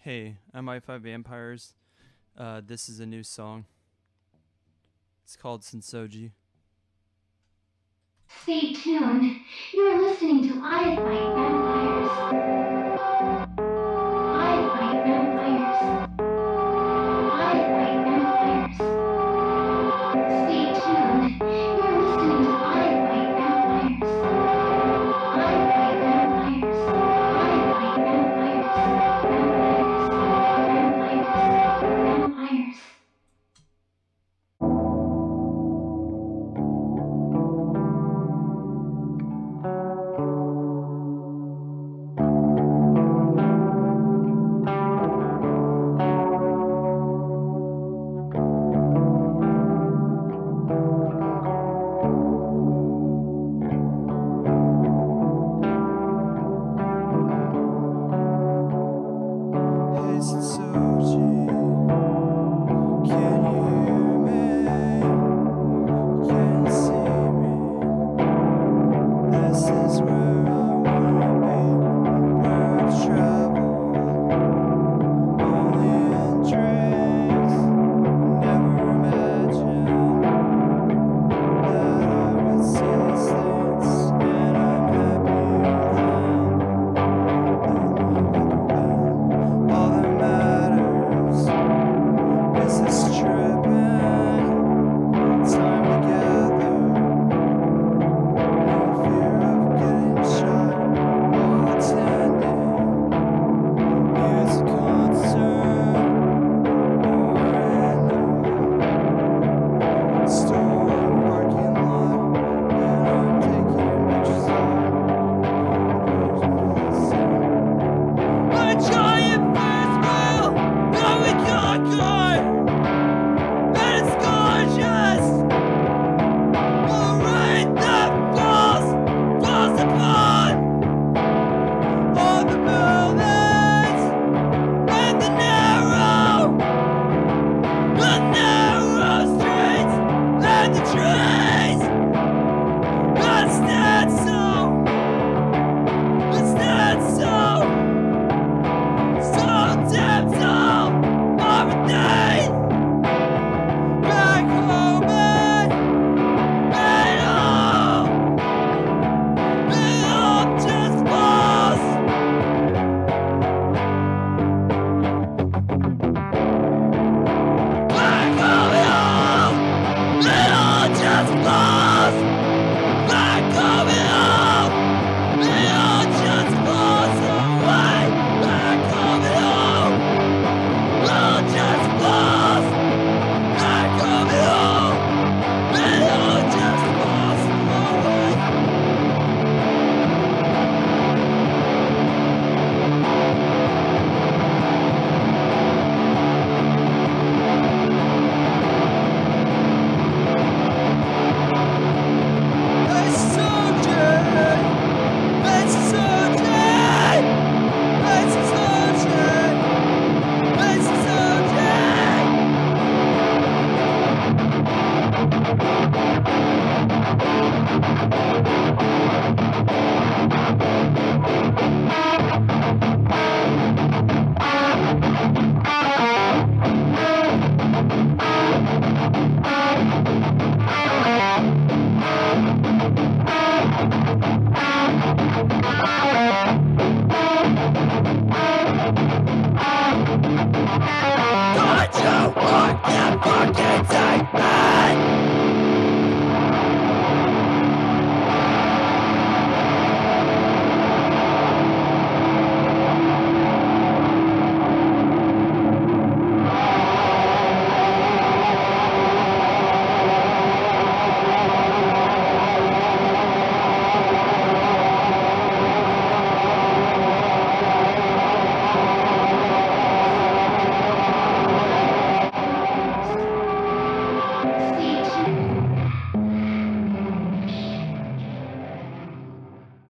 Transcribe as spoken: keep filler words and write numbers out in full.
Hey, I'm i five Vampires. Uh, this is a new song. It's called Sensoji. Stay tuned. You're listening to I Fight Vampires. I Fight Vampires. I Fight Vampires. Stay tuned. You're listening to I Fight Vampires. I Fight Vampires. I Fight Vampires. Vampires. Vampires. Vampires. Hey, Sensoji.